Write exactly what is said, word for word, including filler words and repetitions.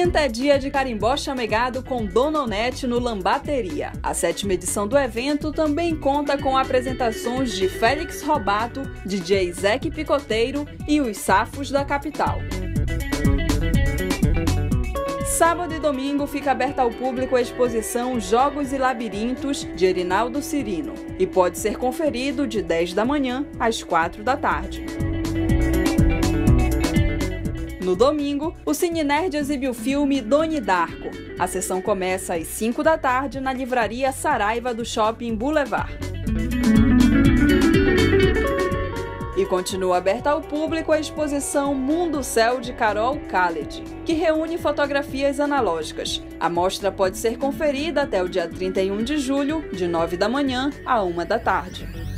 quinta é dia de carimbó chamegado com Dona Onete no Lambateria. A sétima edição do evento também conta com apresentações de Félix Robato, D J Zeque Picoteiro e os Safos da capital. Sábado e domingo fica aberta ao público a exposição Jogos e Labirintos, de Erinaldo Cirino, e pode ser conferido de dez da manhã às quatro da tarde. No domingo, o Cine Nerd exibe o filme Donnie Darko. A sessão começa às cinco da tarde na livraria Saraiva do Shopping Boulevard. E continua aberta ao público a exposição Mundo Céu de Carol Khaled, que reúne fotografias analógicas. A mostra pode ser conferida até o dia trinta e um de julho, de nove da manhã a uma da tarde.